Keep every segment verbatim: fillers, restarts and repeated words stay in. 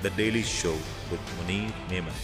The Daily Show with Munir Memon.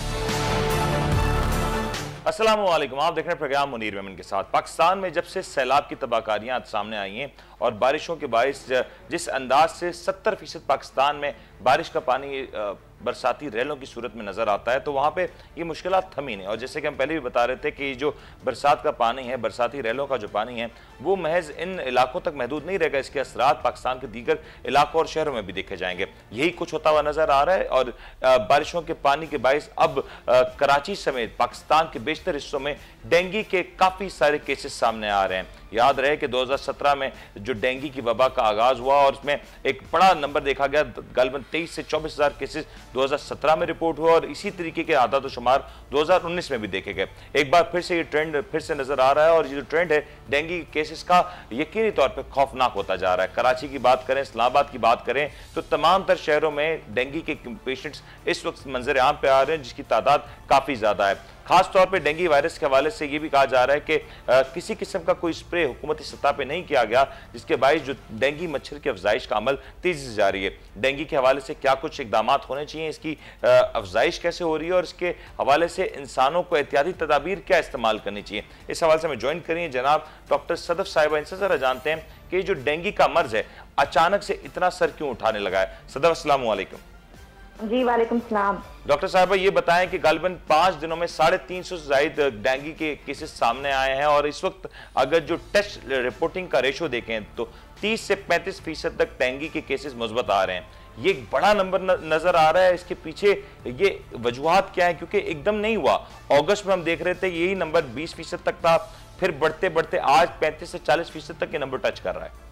अस्सलामु अलैकुम, आप देख रहे हैं प्रोग्राम मुनीर मेमन के साथ। पाकिस्तान में जब से सैलाब की तबाहकारियां सामने आई हैं और बारिशों के बाइस जिस अंदाज से सत्तर फीसद पाकिस्तान में बारिश का पानी बरसाती रेलों की सूरत में नज़र आता है, तो वहाँ पे ये मुश्किलात थमी नहीं। और जैसे कि हम पहले भी बता रहे थे कि जो बरसात का पानी है, बरसाती रेलों का जो पानी है, वो महज इन इलाकों तक महदूद नहीं रहेगा, इसके असरात पाकिस्तान के दीगर इलाकों और शहरों में भी देखे जाएंगे। यही कुछ होता हुआ नज़र आ रहा है। और बारिशों के पानी के बाइस अब कराची समेत पाकिस्तान के बेशतर हिस्सों में डेंगू के काफ़ी सारे केसेस सामने आ रहे हैं। याद रहे कि दो हज़ार सत्रह में जो डेंगू की वबा का आगाज हुआ और उसमें एक बड़ा नंबर देखा गया, गलबन तेईस से चौबीस हजार केसेस दो हज़ार सत्रह में रिपोर्ट हुआ और इसी तरीके के आदाद शुमार दो हज़ार उन्नीस में भी देखे गए। एक बार फिर से ये ट्रेंड फिर से नजर आ रहा है और ये जो ट्रेंड है डेंगू के केसेस का, यकीनी तौर पर खौफनाक होता जा रहा है। कराची की बात करें, इस्लामाबाद की बात करें, तो तमाम तर शहरों में डेंगू के पेशेंट्स इस वक्त मंजर आम पे आ रहे हैं, जिसकी तादाद काफी ज्यादा है। खास तौर पे डेंगू वायरस के हवाले से ये भी कहा जा रहा है कि आ, किसी किस्म का कोई स्प्रे हुकूमती सतह पे नहीं किया गया, जिसके बायस जो डेंगू मच्छर की अफजाइश का अमल तेजी से जारी है। डेंगू के हवाले से क्या कुछ इकदाम होने चाहिए, इसकी अफजाइश कैसे हो रही है और इसके हवाले से इंसानों को एहतियाती तदाबीर क्या इस्तेमाल करनी चाहिए, इस हवाले से हमें ज्वाइन करिए जनाब डॉक्टर सदफ साहिबा। इनसे जरा जानते हैं कि जो डेंगू का मर्ज है अचानक से इतना सर क्यों उठाने लगा है। सदफ अस्सलाम वालेकुम। जी वालेकुम सलाम। डॉक्टर साहब ये बताएं कि गालिबन पांच दिनों में साढ़े तीन सौ से ज्यादा डेंगू के केसेस सामने आए हैं और इस वक्त अगर जो टेस्ट रिपोर्टिंग का रेशो देखें तो तीस से पैंतीस फीसद तक डेंगू के केसेस मुस्बत आ रहे हैं। ये एक बड़ा नंबर नजर आ रहा है। इसके पीछे ये वजूहात क्या है, क्योंकि एकदम नहीं हुआ। अगस्त में हम देख रहे थे यही नंबर बीस फीसद तक था, फिर बढ़ते बढ़ते आज पैंतीस से चालीस फीसद तक ये नंबर टच कर रहा है।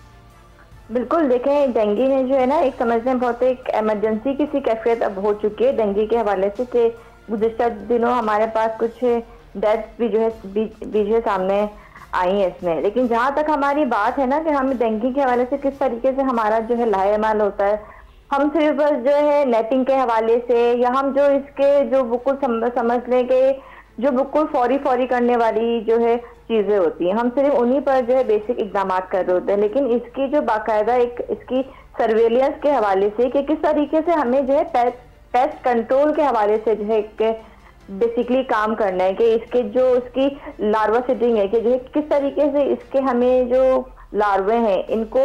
बिल्कुल, देखें डेंगू में जो है ना, एक समझते हैं बहुत एक इमरजेंसी की सी कैफियत अब हो चुकी है डेंगू के हवाले से कि गुज़िश्ता दिनों हमारे पास कुछ डेथ्स भी जो है भी जो है सामने आई है इसमें। लेकिन जहाँ तक हमारी बात है ना कि हम डेंगू के हवाले से किस तरीके से हमारा जो है लाएमाल होता है, हम सिर्फ बस जो है नेटिंग के हवाले से या हम जो इसके जो बिल्कुल समझ लें कि जो बिल्कुल फौरी फौरी करने वाली जो है चीजें होती हैं, हम सिर्फ उन्हीं पर जो है बेसिक इकदाम कर रहे होते हैं। लेकिन इसकी जो बाकायदा एक इसकी सर्वेलियंस के हवाले से कि किस तरीके से हमें जो है पेस्ट कंट्रोल के हवाले से जो है बेसिकली काम करना है कि इसके जो इसकी लार्वा सेटिंग है कि जो है किस तरीके से इसके हमें जो लार्वे हैं इनको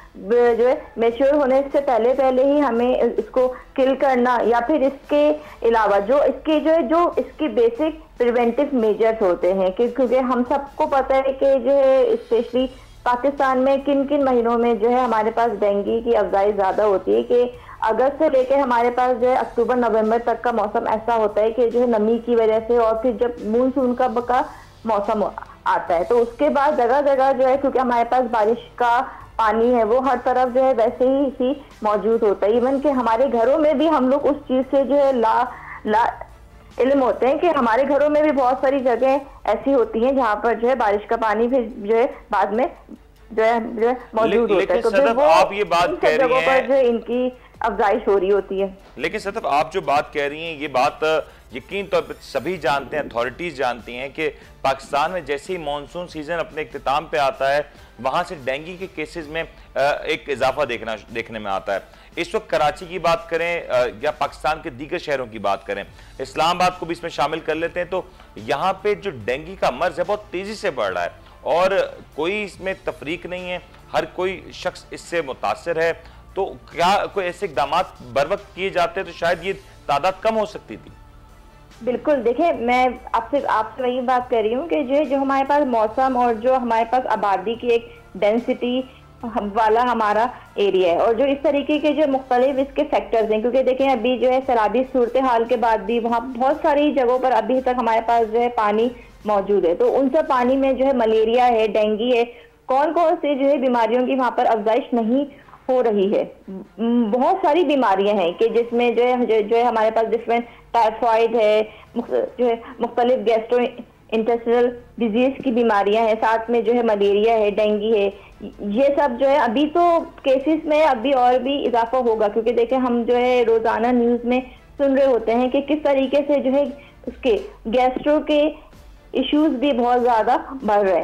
जो है मेच्योर होने से पहले पहले ही हमें इसको किल करना, या फिर इसके अलावा जो इसके जो है जो इसकी बेसिक प्रिवेंटिव मेजर्स होते हैं कि क्योंकि हम सबको पता है कि जो है स्पेशली पाकिस्तान में किन किन महीनों में जो है हमारे पास डेंगू की अफजाई ज़्यादा होती है कि अगस्त से लेकर हमारे पास जो है अक्टूबर नवंबर तक का मौसम ऐसा होता है कि जो है नमी की वजह से, और फिर जब मानसून का का मौसम आता है तो उसके बाद जगह जगह जो है क्योंकि हमारे पास बारिश का पानी है वो हर तरफ जो है वैसे ही ही मौजूद होता है। इवन कि हमारे घरों में भी हम लोग उस चीज़ से जो है ला ला इल्म होते हैं कि हमारे घरों में भी बहुत सारी जगह ऐसी होती हैं जहाँ पर जो है बारिश का पानी फिर जो है बाद में जो है जो है मौजूद होता है। तो फिर वो आप ये बात कह रही हैं पर जो इनकी अफजाइश हो रही होती है। लेकिन सदफ आप जो बात कह रही हैं ये बात यकीन तौर पर सभी जानते हैं, अथॉरिटीज जानती हैं कि पाकिस्तान में जैसे ही मानसून सीजन अपने इख्तिताम पे आता है वहां से डेंगू के केसेस में एक इजाफा देखना देखने में आता है। इस वक्त कराची की बात करें या पाकिस्तान के दीगर शहरों की बात करें, इस्लामाबाद को भी इसमें शामिल कर लेते हैं, तो यहाँ पे जो डेंगू का मर्ज है बहुत तेजी से बढ़ रहा है और कोई इसमें तफरीक नहीं है, हर कोई शख्स इससे मुतासर है। तो क्या कोई ऐसे इकदाम बर वक्त किए जाते हैं तो शायद ये तादाद कम हो सकती थी। बिल्कुल, देखिए मैं आपसे आपसे वही बात कर रही हूँ कि जो जो हमारे पास मौसम और जो हमारे पास आबादी की एक डेंसिटी वाला हमारा एरिया है और जो इस तरीके के जो मुख्तलिफ इसके सेक्टर्स हैं, क्योंकि देखें अभी जो है सैलाबी सूरत हाल के बाद भी वहाँ बहुत सारी जगहों पर अभी तक हमारे पास जो है पानी मौजूद है। तो उन सब पानी में जो है मलेरिया है, डेंगू है, कौन कौन से जो है बीमारियों की वहाँ पर अफजाइश नहीं हो रही है। बहुत सारी बीमारियां हैं कि जिसमें जो है जो, जो है हमारे पास डिफरेंट टाइफाइड है, जो है मुख्तलिफ गैस्ट्रो इंटेस्टिनल डिजीज की बीमारियां हैं, साथ में जो है मलेरिया है, डेंगू है, ये सब जो है अभी तो केसेस में अभी और भी इजाफा होगा क्योंकि देखें हम जो है रोजाना न्यूज में सुन रहे होते हैं कि किस तरीके से जो है उसके गैस्ट्रो के इश्यूज भी बहुत ज्यादा बढ़ रहे हैं।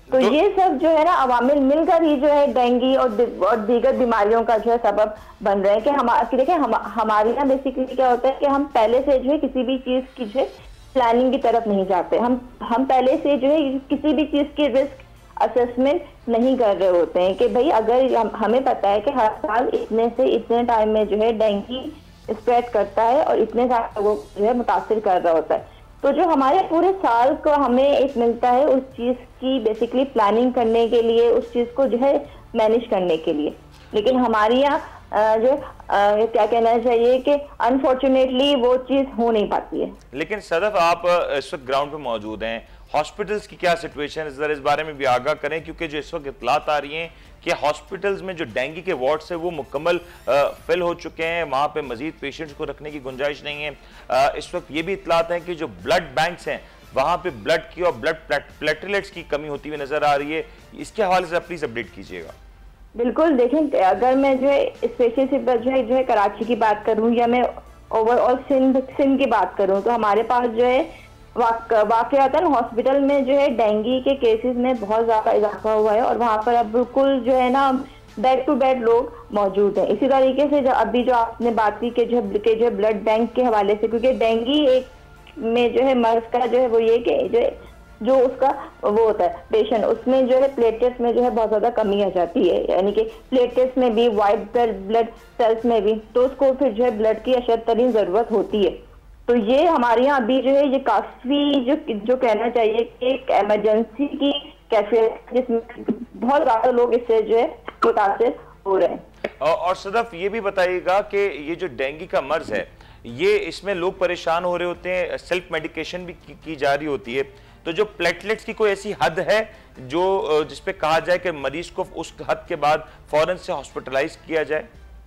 तो, तो ये सब जो है ना अवामिल मिलकर ही जो है डेंगू और और दीगर बीमारियों का जो है सबब बन रहे हैं कि हमारे देखिए हम हमारे यहाँ बेसिकली क्या होता है कि हम पहले से जो है किसी भी चीज की जो है प्लानिंग की तरफ नहीं जाते। हम हम पहले से जो है किसी भी चीज की रिस्क असेसमेंट नहीं कर रहे होते हैं कि भाई अगर हम, हमें पता है कि हर साल इतने से इतने टाइम में जो है डेंगू स्प्रेड करता है और इतने सारे लोगों को जो है मुतासिर कर रहा होता है, तो जो हमारे पूरे साल को हमें एक मिलता है उस चीज की बेसिकली प्लानिंग करने के लिए, उस चीज को जो है मैनेज करने के लिए। लेकिन हमारे यहाँ जो आ, क्या कहना चाहिए कि अनफॉर्चुनेटली वो चीज हो नहीं पाती है। लेकिन सदफ आप इस वक्त ग्राउंड पे मौजूद हैं, हॉस्पिटल्स की क्या सिचुएशन है, जरा इस बारे में भी आगाह करें, क्योंकि जो इस वक्त इत्तलात आ रही हैं कि हॉस्पिटल्स में जो डेंगू के वार्ड्स है वो मुकम्मल फिल हो चुके हैं, वहां पे मजीद पेशेंट्स को रखने की गुंजाइश नहीं है। आ, इस वक्त ये भी इत्तलात हैं कि जो ब्लड बैंक्स हैं वहां पे ब्लड की और ब्लड प्लेटलेट्स की कमी होती हुई नजर आ रही है। इसके हवाले से प्लीज अपडेट कीजिएगा। बिल्कुल, देखें अगर मैं जो है स्पेशली जो है जो है कराची की बात करूं या मैं ओवरऑल सिंध सिंध की बात करूं, तो हमारे पास जो है वाकयातन हॉस्पिटल में जो है डेंगू के केसेस में बहुत ज्यादा इजाफा हुआ है और वहाँ पर अब बिल्कुल जो है ना बेड टू बेड लोग मौजूद हैं। इसी तरीके से जो अभी जो आपने बात की कि जो के जो ब्लड बैंक के हवाले से, क्योंकि डेंगू एक में जो है मर्ज का जो है वो ये कि जो जो उसका वो होता है पेशेंट, उसमें जो है प्लेटलेट्स में जो है बहुत ज्यादा कमी आ जाती है, यानी कि प्लेटलेट्स में भी व्हाइट ब्लड सेल्स में भी, तो उसको फिर जो है ब्लड की अशद तरीन जरूरत होती है। तो ये हमारे यहाँ अभी जो है ये काफी जो जो कहना चाहिए कि एक इमरजेंसी की कैफियत जिसमें बहुत ज्यादा लोग इससे जो है मुतासिर हो रहे हैं। और, और सदफ ये भी बताइएगा कि ये जो डेंगू का मर्ज है ये इसमें लोग परेशान हो रहे होते हैं, सेल्फ मेडिकेशन भी की, की जा रही होती है, तो जो प्लेटलेट्स की कोई ऐसी हद है जो जिसपे कहा जाए कि मरीज को उस हद के बाद फौरन से हॉस्पिटलाइज किया जाए?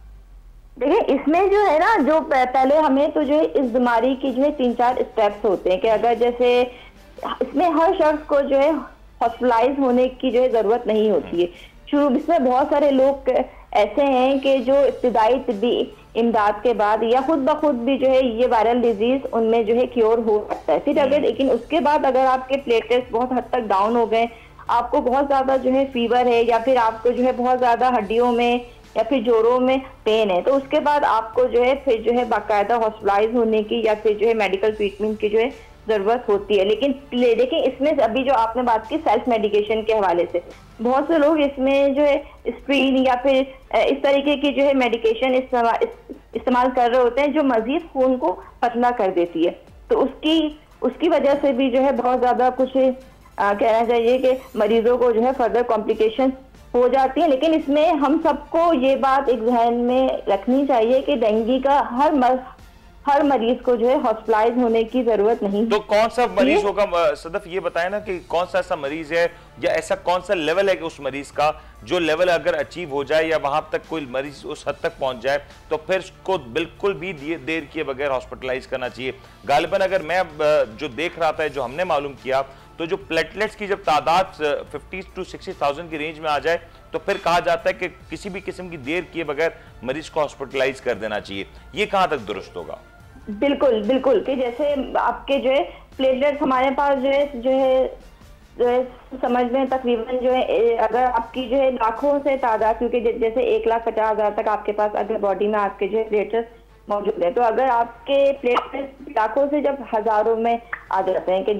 देखिए इसमें जो है ना जो पहले हमें तो जो है इस बीमारी की जो है तीन चार स्टेप्स होते हैं कि अगर जैसे इसमें हर शख्स को जो है हॉस्पिटलाइज होने की जो है जरूरत नहीं होती है। शुरू इसमें बहुत सारे लोग ऐसे हैं कि जो इब्तिदाई तिब्बी इमदाद के बाद या खुद ब खुद भी जो है ये वायरल डिजीज उनमें जो है क्योर हो सकता है। फिर अगर लेकिन उसके बाद अगर आपके प्लेटलेट्स बहुत हद तक डाउन हो गए, आपको बहुत ज्यादा जो है फीवर है या फिर आपको जो है बहुत ज्यादा हड्डियों में या फिर जोड़ों में पेन है, तो उसके बाद आपको जो है फिर जो है बाकायदा हॉस्पिटलाइज होने की या फिर जो है मेडिकल ट्रीटमेंट की जो है जरूरत होती है। लेकिन देखिए इसमें अभी जो आपने बात की सेल्फ मेडिकेशन के हवाले से, बहुत से लोग इसमें जो है स्प्रीन या फिर इस तरीके की जो है मेडिकेशन इस्तेमाल कर रहे होते हैं जो मजीद खून को पतला कर देती है। तो उसकी उसकी वजह से भी जो है बहुत ज्यादा कुछ आ, कहना चाहिए कि मरीजों को जो है फर्दर कॉम्प्लिकेशन हो जाती है। लेकिन इसमें हम सबको ये बात एक जहन में रखनी चाहिए कि डेंगू का हर मर, हर मरीज को जो है हॉस्पिटलाइज होने की जरूरत नहीं। तो कौन सा मरीज होगा सदफ, ये बताएं ना कि कौन सा ऐसा मरीज है या ऐसा कौन सा लेवल है कि उस मरीज का जो लेवल अगर अचीव हो जाए या वहां तक कोई मरीज उस हद तक पहुंच जाए तो फिर उसको बिल्कुल भी देर किए बगैर हॉस्पिटलाइज करना चाहिए। गालिबन अगर मैं जो देख रहा था, जो हमने मालूम किया, तो जो प्लेटलेट्स की जब तादाद फिफ्टी टू सिक्सटी थाउजेंड की रेंज में आ जाए तो फिर कहा जाता है कि किसी भी किस्म की देर किए बगैर मरीज को हॉस्पिटलाइज कर देना चाहिए। ये कहां तक दुरुस्त होगा? बिल्कुल बिल्कुल कि जैसे आपके जो है प्लेटलेट्स हमारे पास जो है जो है, जो है समझ में तकरीबन जो है अगर आपकी जो है लाखों से तादाद, क्योंकि जैसे एक लाख पचास हजार तक आपके पास अगर बॉडी में आपके जो है प्लेटलेट्स मौजूद है, तो अगर आपके प्लेटलेट्स लाखों से जब हजारों में आ जाते हैं कि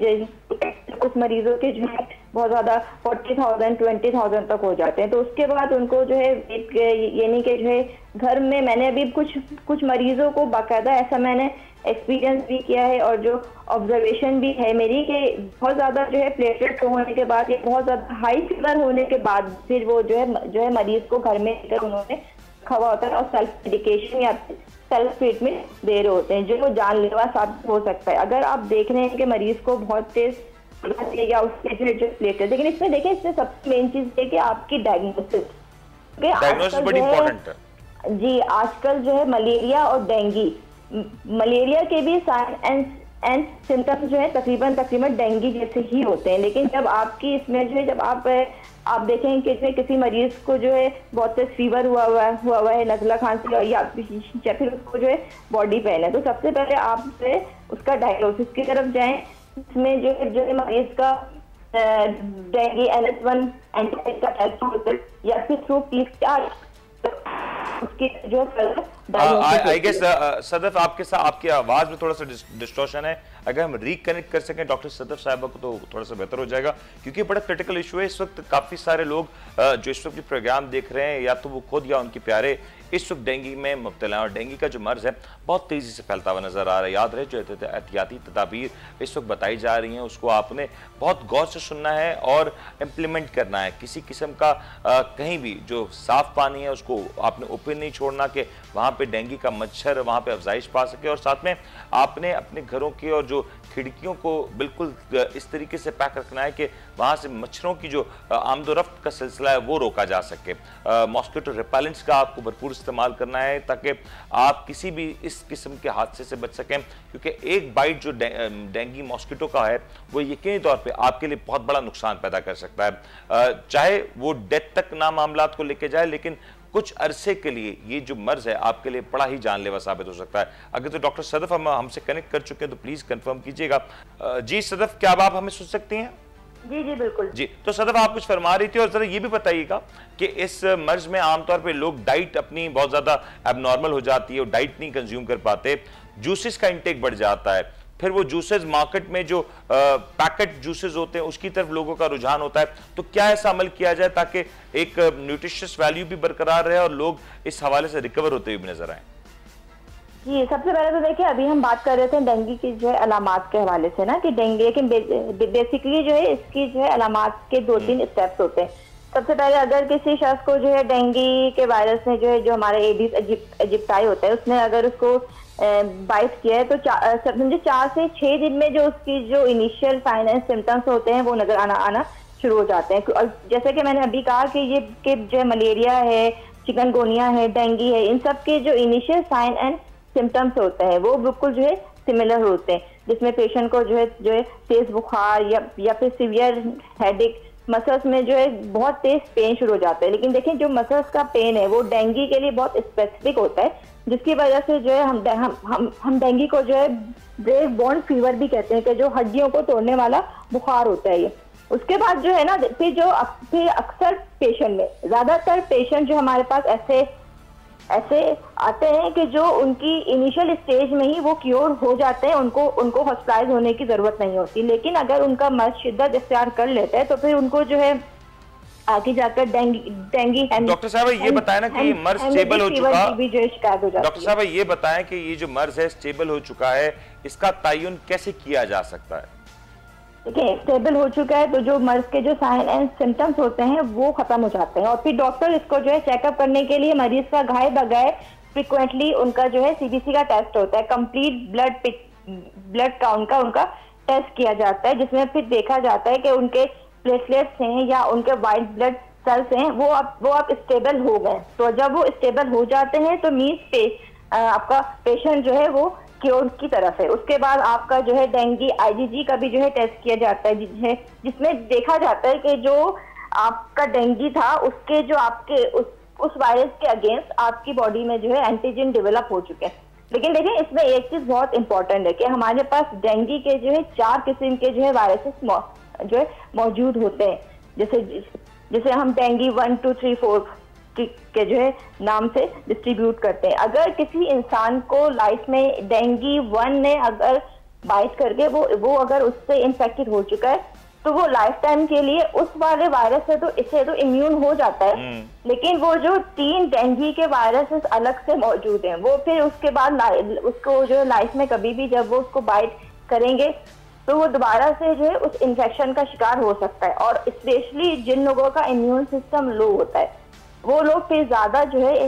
जो कुछ मरीजों के जो है बहुत ज्यादा फोर्टी थाउजेंड ट्वेंटी थाउजेंड तक हो जाते हैं, तो उसके बाद उनको जो है यानी कि जो है घर में मैंने अभी कुछ कुछ मरीजों को बाकायदा ऐसा मैंने एक्सपीरियंस भी किया है और जो ऑब्जर्वेशन भी है मेरी कि बहुत ज्यादा जो है प्लेटलेट होने के बाद या बहुत ज्यादा हाई फीवर होने के बाद फिर वो जो है जो है मरीज को घर में लेकर उन्होंने रखा हुआ होता है और सेल्फ मेडिकेशन या सेल्फ ट्रीटमेंट दे रहे होते हैं जो जानलेवा साबित हो सकता है। अगर आप देख रहे हैं कि मरीज को बहुत तेज या उसके जो जो प्लेटलेट, लेकिन इसमें देखें इसमें सबसे मेन चीज है कि आपकी डायग्नोसिस। डायग्नोसिस बड़ी इंपॉर्टेंट है जी। आजकल जो है मलेरिया और डेंगू, मलेरिया के भी साइन एंड एंड सिम्टम्स जो है तकरीबन तकरीबन डेंगू जैसे ही होते हैं, लेकिन जब आपकी इसमें जो है जब आप आप देखें कि जो किसी मरीज को जो है बहुत तेज फीवर हुआ हुआ है हुआ हुआ है नज़ला खांसी या, या फिर उसको जो है बॉडी पेन है, तो सबसे पहले आप जो है उसका डायग्नोसिस की तरफ जाएं। इसमें जो है जो है मरीज का dengue N S one antibiotic का टेस्ट होता है या फिर थ्रू पीसीआर उसकी जो आई गेस सदफ आपके साथ आपकी आवाज में थोड़ा सा डिस्टॉर्शन है, अगर हम रिकनेक्ट कर सकें डॉक्टर सदफ साहिबा को तो थोड़ा सा बेहतर हो जाएगा, क्योंकि बड़ा क्रिटिकल इशू है। इस वक्त काफी सारे लोग जो इस वक्त प्रोग्राम देख रहे हैं या तो वो खुद या उनके प्यारे इस वक्त डेंगू में मुब्तला है और डेंगू का जो मर्ज है बहुत तेजी से फैलता हुआ नजर आ रहा है। याद रहे जो एहतियाती तदाबीर इस वक्त बताई जा रही हैं उसको आपने बहुत गौर से सुनना है और इम्प्लीमेंट करना है। किसी किस्म का आ, कहीं भी जो साफ पानी है उसको आपने ओपन नहीं छोड़ना कि वहाँ पे डेंगू का मच्छर वहाँ पे अफजाइश पा सके, और साथ में आपने अपने घरों की और जो खिड़कियों को बिल्कुल इस तरीके से पैक रखना है कि वहाँ से मच्छरों की जो आमदोरफ्त का सिलसिला है वो रोका जा सके। मॉस्किटो रिपेलेंट्स का आपको भरपूर इस्तेमाल करना है ताकि आप किसी भी इस किस्म के हादसे से बच सकें, क्योंकि एक बाइट जो डेंगू मॉस्किटो का है वो यकीनी तौर पे आपके लिए बहुत बड़ा नुकसान पैदा कर सकता है, चाहे वो डेथ तक ना मामलात को लेके जाए, लेकिन कुछ अरसे के लिए ये जो मर्ज है आपके लिए बड़ा ही जानलेवा साबित हो सकता है। अगर तो डॉक्टर सदफ हम हमसे कनेक्ट कर चुके हैं तो प्लीज कंफर्म कीजिएगा। जी सदफ, क्या आप हमें सुन सकती हैं? जी जी बिल्कुल जी। तो सदफ आप कुछ फरमा रही थी और जरा ये भी बताइएगा कि इस मर्ज में आमतौर पे लोग डाइट अपनी बहुत ज्यादा एबनॉर्मल हो जाती है और डाइट नहीं कंज्यूम कर पाते, जूसेस का इंटेक बढ़ जाता है, फिर वो जूसेस मार्केट में जो पैकेट जूसेस होते हैं उसकी तरफ लोगों का रुझान होता है। तो क्या ऐसा अमल किया जाए ताकि एक न्यूट्रिशियस वैल्यू भी बरकरार रहे और लोग इस हवाले से रिकवर होते हुए भी नजर आए? जी, सबसे पहले तो देखिए अभी हम बात कर रहे थे डेंगू की जो है अलामात के हवाले से ना कि डेंगू लेकिन बेसिकली जो है इसकी जो है अलामात के दो तीन स्टेप्स होते हैं। सबसे पहले अगर किसी शख्स को जो है डेंगू के वायरस में जो है जो हमारा एडिस इजिप्टाई होता है उसने अगर उसको बाइट किया है तो समझे चार से छह दिन में जो उसकी जो इनिशियल साइन एंड सिम्टम्स होते हैं वो नजर आना आना शुरू हो जाते हैं। और जैसे कि मैंने अभी कहा कि ये कि जो है मलेरिया है, चिकनगुनिया है, डेंगू है, इन सब के जो इनिशियल साइन एंड सिम्टम्स होते हैं वो बिल्कुल जो है सिमिलर होते हैं, जिसमें पेशेंट को जो है जो है तेज बुखार या या फिर सीवियर हेडेक, मसल्स में जो है बहुत तेज पेन शुरू हो जाता है। लेकिन देखिए जो मसल्स का पेन है वो डेंगू के लिए बहुत स्पेसिफिक होता है, जिसकी वजह से जो है हम हम हम, हम डेंगू को जो है ब्रेक बोन फीवर भी कहते हैं कि जो हड्डियों को तोड़ने वाला बुखार होता है ये। उसके बाद जो है ना फिर जो फिर अक्सर पेशेंट में ज्यादातर पेशेंट जो हमारे पास ऐसे ऐसे आते हैं कि जो उनकी इनिशियल स्टेज में ही वो क्योर हो जाते हैं, उनको उनको हॉस्पिटलाइज होने की जरूरत नहीं होती। लेकिन अगर उनका मर्ज शिद्दत इख्तियार कर लेता है तो फिर उनको जो है आगे जाकर डेंगू। डॉक्टर साहब ये बताएं ना कि ये मर्ज स्टेबल हो चुका डॉक्टर साहब ये बताएं कि ये जो मर्ज है स्टेबल हो चुका है, इसका तयन कैसे किया जा सकता है? देखिए स्टेबल हो चुका है तो जो मर्ज के जो साइन एंड सिम्टम्स होते हैं वो खत्म हो जाते हैं और फिर डॉक्टर इसको जो है चेकअप करने के लिए मरीज का घाय बगाए फ्रिक्वेंटली उनका जो है सीबीसी का टेस्ट होता है, कंप्लीट ब्लड ब्लड काउंट का उनका टेस्ट किया जाता है, जिसमें फिर देखा जाता है कि उनके प्लेटलेट्स हैं या उनके वाइट ब्लड सेल्स हैं वो अब वो अब स्टेबल हो गए। तो जब वो स्टेबल हो जाते हैं तो मीन्स पे आपका पेशेंट जो है वो क्योर की तरफ है। उसके बाद आपका जो है डेंगू आईजीजी का भी जो है टेस्ट किया जाता है, जिसमें जिसमें देखा जाता है कि जो आपका डेंगू था उसके जो आपके उस उस वायरस के अगेंस्ट आपकी बॉडी में जो है एंटीजन डेवलप हो चुके हैं। लेकिन देखिए इसमें एक चीज बहुत इंपॉर्टेंट है कि हमारे पास डेंगू के जो है चार किस्म के जो है वायरसेस जो है मौजूद होते हैं, जैसे जैसे हम dengue one two three four के जो है नाम से डिस्ट्रीब्यूट करते हैं। अगर किसी इंसान को लाइफ में डेंगू वन ने अगर बाइट करके वो वो अगर उससे इन्फेक्टेड हो चुका है तो वो लाइफ टाइम के लिए उस वाले वायरस से तो इससे तो इम्यून हो जाता है, लेकिन वो जो तीन डेंगू के वायरसेस अलग से मौजूद हैं वो फिर उसके बाद उसको जो है लाइफ में कभी भी जब वो उसको बाइट करेंगे तो वो दोबारा से जो है उस इन्फेक्शन का शिकार हो सकता है। और स्पेशली जिन लोगों का इम्यून सिस्टम लो होता है वो लोग फिर ज्यादा जो है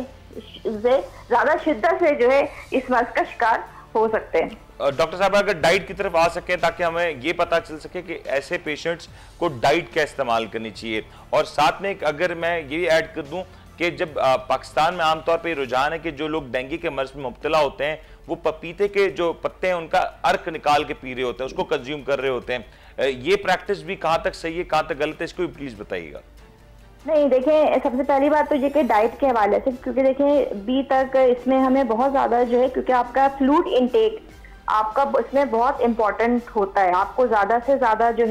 ज्यादा शिद्दत से जो है इस मर्ज का शिकार हो सकते हैं। डॉक्टर साहब अगर डाइट की तरफ आ सके ताकि हमें ये पता चल सके कि ऐसे पेशेंट्स को डाइट क्या इस्तेमाल करनी चाहिए, और साथ में अगर मैं ये ऐड कर दूं कि जब पाकिस्तान में आमतौर पर रुझान है कि जो लोग डेंगू के मर्ज में मुब्तला होते हैं वो पपीते के जो पत्ते हैं उनका अर्क निकाल के पी रहे होते हैं, उसको कंज्यूम कर रहे होते हैं, ये प्रैक्टिस भी कहाँ तक सही है कहाँ तक गलत है, इसको भी प्लीज बताइएगा। नहीं देखिए सबसे पहली बात तो ये कि डाइट के हवाले से, क्योंकि देखिए अभी तक इसमें हमें बहुत ज्यादा जो है क्योंकि आपका फ्लूइड इनटेक आपका इसमें बहुत इंपॉर्टेंट होता है, आपको ज्यादा से ज्यादा जो है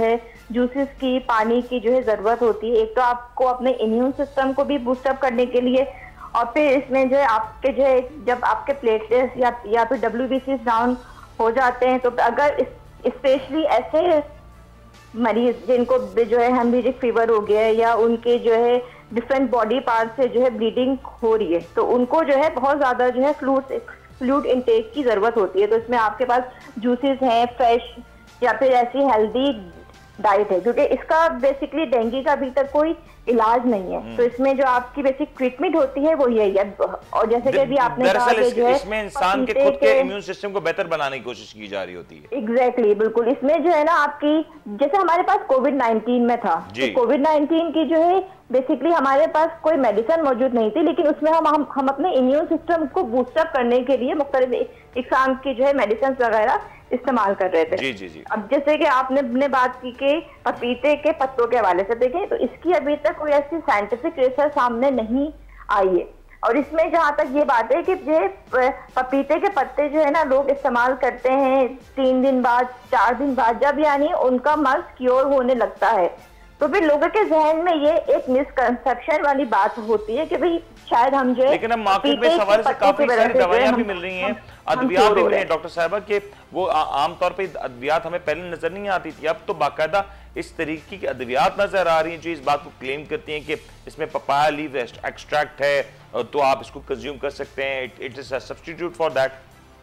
जूसेस की, पानी की जो है जरूरत होती है। एक तो आपको अपने इम्यून सिस्टम को भी बूस्टअप करने के लिए, और फिर इसमें जो है आपके जो है जब आपके प्लेटलेट्स या या फिर डब्ल्यूबीसी डाउन हो जाते हैं, तो अगर स्पेशली ऐसे मरीज जिनको जो है हेमरेजिक फीवर हो गया है या उनके जो है डिफरेंट बॉडी पार्ट से जो है ब्लीडिंग हो रही है, तो उनको जो है बहुत ज्यादा जो है फ्लूइड फ्लूइड इनटेक की जरूरत होती है। तो इसमें आपके पास जूसेस हैं, फ्रेश या फिर ऐसी हेल्दी डाइट है, क्योंकि इसका बेसिकली डेंगू का अभी तक कोई इलाज नहीं है। तो इसमें जो आपकी बेसिक ट्रीटमेंट होती है वो यही है। और जैसे कि अभी आपने कहा कि जो है इसमें इंसान के खुद के इम्यून सिस्टम को बेहतर बनाने की कोशिश की जा रही होती है। एग्जैक्टली exactly, बिल्कुल। इसमें जो है ना आपकी, जैसे हमारे पास कोविड नाइनटीन में था, तो कोविड नाइनटीन की जो है बेसिकली हमारे पास कोई मेडिसिन मौजूद नहीं थी, लेकिन उसमें हम हम, हम अपने इम्यून सिस्टम को बूस्टअप करने के लिए मुख्तलिफ इकसाम की जो है मेडिसिन वगैरह इस्तेमाल कर रहे थे। जी जी जी। अब जैसे कि आपने ने बात की कि पपीते के पत्तों के हवाले से देखें, तो इसकी अभी तक कोई ऐसी साइंटिफिक रिसर्च सामने नहीं आई है। और इसमें जहाँ तक ये बात है कि जो पपीते के पत्ते जो है ना लोग इस्तेमाल करते हैं तीन दिन बाद, चार दिन बाद, जब यानी उनका मर्ज क्योर होने लगता है, तो फिर लोगों के जहन में ये एक मिसकंसेप्शन वाली बात होती है कि भाई शायद हम जो है, लेकिन अब मार्केट में इस हवाले से काफी सारी दवाइयां भी मिल रही हैं, अद्वियात भी मिल रही हैं डॉक्टर साहबा, कि वो आमतौर पे अद्वियात हमें पहले नजर नहीं आती थी, अब तो बाकायदा इस तरीके की अद्वियात नजर आ रही हैं जो इस बात को क्लेम करती हैं कि इसमें पपाया लीव एक्सट्रैक्ट है, तो आप इसको कंज्यूम कर सकते हैं, it is a substitute for that.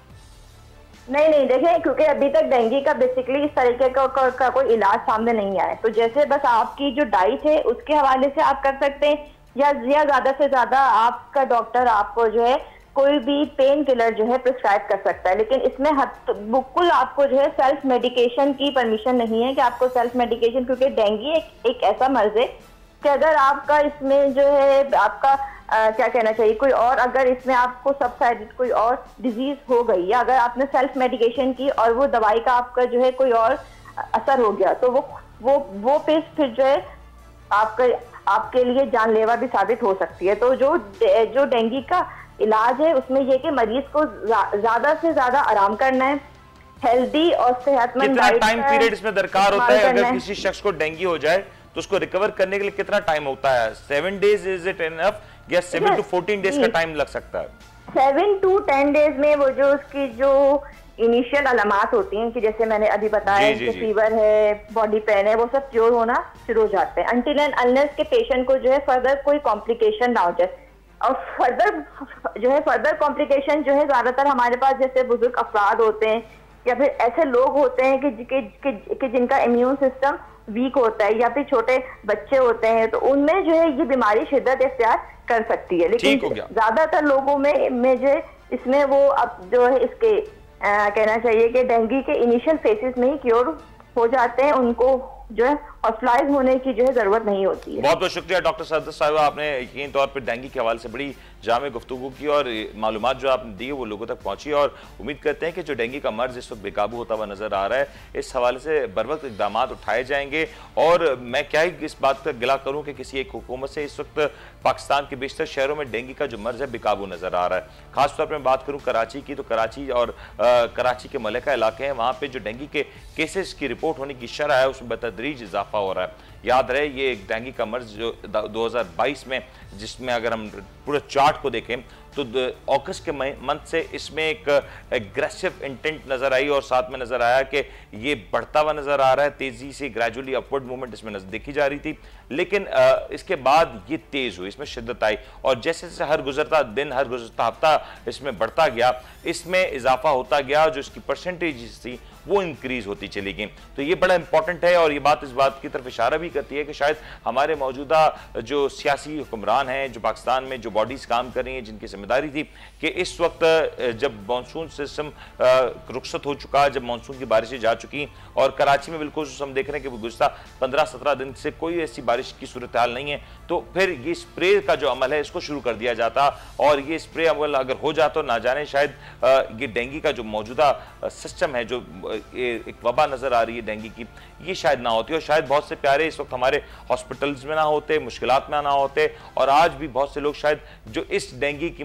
नहीं नहीं देखें, क्योंकि अभी तक डेंगू का बेसिकली इस तरीके का, का, का कोई इलाज सामने नहीं आया। तो जैसे बस आपकी जो डाइट है उसके हवाले से आप कर सकते हैं, या या ज्यादा से ज्यादा आपका डॉक्टर आपको जो है कोई भी पेन किलर जो है प्रिस्क्राइब कर सकता है। लेकिन इसमें बिल्कुल आपको जो है सेल्फ मेडिकेशन की परमिशन नहीं है कि आपको सेल्फ मेडिकेशन, क्योंकि डेंगू एक, एक ऐसा मर्ज है कि अगर आपका इसमें जो है आपका आ, क्या कहना चाहिए, कोई और अगर इसमें आपको सबसाइडेड कोई और डिजीज हो गई, या अगर आपने सेल्फ मेडिकेशन की और वो दवाई का आपका जो है कोई और असर हो गया, तो वो वो वो फिर फिर जो है आपके आपके लिए जानलेवा भी साबित हो सकती है। तो जो जो डेंगू का इलाज है उसमें यह कि मरीज को ज्यादा से ज्यादा आराम करना है, हेल्दी और सेहतमंद डाइट। टाइम पीरियड इसमें दरकार होता है, अगर किसी शख्स को डेंगू हो जाए तो उसको रिकवर करने के लिए कितना टाइम होता है? Seven days is it enough या सेवन टू फोर्टीन डेज का टाइम लग सकता है? सेवन टू टेन डेज में वो जो उसकी जो इनिशियल अलामात होती हैं कि जैसे मैंने अभी बताया कि फीवर है, बॉडी पेन है, वो सब क्योर होना शुरू हो जाते हैं, अनटिल एंड अनलेस के पेशेंट को जो है फर्दर कोई कॉम्प्लिकेशन ना हो जाए। और फर्दर जो है फर्दर कॉम्प्लिकेशन जो है ज्यादातर हमारे पास जैसे बुजुर्ग अफराद होते हैं या फिर ऐसे लोग होते हैं कि, कि, कि, कि जिनका इम्यून सिस्टम वीक होता है, या फिर छोटे बच्चे होते हैं, तो उनमें जो है ये बीमारी शिद्दत इख्तियार कर सकती है। लेकिन ज्यादातर लोगों में में जो है इसमें वो अब जो है इसके आ, कहना चाहिए कि डेंगू के इनिशियल फेसेस में ही क्योर हो जाते हैं, उनको जो है हॉस्पिटलाइज होने की जो है जरूरत नहीं होती है। बहुत बहुत शुक्रिया डॉक्टर सदर साहिबा, आपने यकीन तौर पर डेंगू के हवाले से बड़ी जामे गुफ्तगू की और मालूमात जो आपने दी वो लोगों तक पहुंची, और उम्मीद करते हैं कि जो डेंगू का मर्ज इस वक्त बेकाबू होता हुआ नजर आ रहा है, इस हवाले से बर वक्त इकदाम उठाए जाएंगे। और मैं क्या ही इस बात का गिला करूं कि किसी एक हुकूमत से इस वक्त पाकिस्तान के बेशतर शहरों में डेंगू का जो मर्ज है बेकाबू नजर आ रहा है। खासतौर पर मैं बात करूं कराची की, तो कराची और आ, कराची के मलिका इलाके हैं, वहां पर जो डेंगू के केसेस की रिपोर्ट होने की शरह है उसमें बतदरीज इजाफा हो रहा है। याद रहे ये एक डेंगू का मर्ज जो दो हज़ार बाईस में, जिसमें अगर हम पूरे चार्ट को देखें तो अगस्त के मंथ से इसमें एक एग्रेसिव इंटेंट नजर आई और साथ में नजर आया कि ये बढ़ता हुआ नजर आ रहा है, तेजी से ग्रेजुअली अपवर्ड मूवमेंट इसमें देखी जा रही थी। लेकिन इसके बाद ये तेज हुई, इसमें शिद्दत आई, और जैसे जैसे हर गुजरता दिन, हर गुजरता हफ्ता इसमें बढ़ता गया, इसमें इजाफा होता गया, जो इसकी परसेंटेज थी वो इंक्रीज होती चली गई। तो ये बड़ा इंपॉर्टेंट है, और ये बात इस बात की तरफ इशारा भी करती है कि शायद हमारे मौजूदा जो सियासी हुक्मरान हैं, जो पाकिस्तान में जो बॉडीज काम कर रही हैं, जिनकी जिम्मेदारी थी कि इस वक्त जब मानसून सिस्टम रुखसत हो चुका, जब मानसून की बारिशें जा चुकी, और कराची में बिल्कुल हम देख रहे हैं कि गुज़श्ता पंद्रह सत्रह दिन से कोई ऐसी बारिश की सूरत हाल नहीं है, तो फिर ये स्प्रे का जो अमल है इसको शुरू कर दिया जाता, और ये स्प्रे अमल अगर हो जाता तो ना जाने शायद ये डेंगू का जो मौजूदा सिस्टम है, जो एक वबा नजर आ रही है डेंगू की, ये शायद ना होती, और शायद बहुत से प्यारे इस वक्त हमारे हॉस्पिटल्स में ना होते, मुश्किलात में ना होते, और आज भी बहुत से लोग शायद जो इस डेंगू की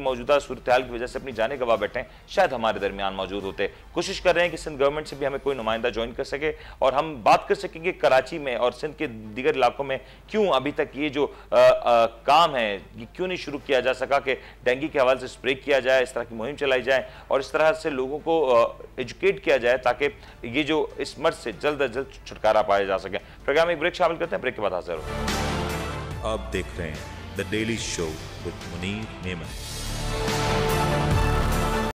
मौजूदा सूरत हाल की वजह से अपनी जाने गवा बैठे हैं, शायद हमारे दरमियान मौजूद होते। कोशिश कर रहे हैं कि सिंध गवर्नमेंट से भी हमें कोई नुमाइंदा ज्वाइन कर सके और हम बात कर सकें कि कराची में और सिंध के दीगर इलाकों में क्यों अभी तक ये जो आ, आ, काम है ये क्यों नहीं शुरू किया जा सका कि डेंगू के हवाले से स्प्रे किया जाए, इस तरह की मुहिम चलाई जाए और इस तरह से लोगों को एजुकेट किया जाए ताकि ये जो इस मर्ज से जल्द अज जल्द छुटकारा पाया जा सके। प्रोग्राम एक ब्रेक शामिल करते हैं, ब्रेक के बाद हाजिर हो। आप देख रहे हैं the daily show with Munir Memon.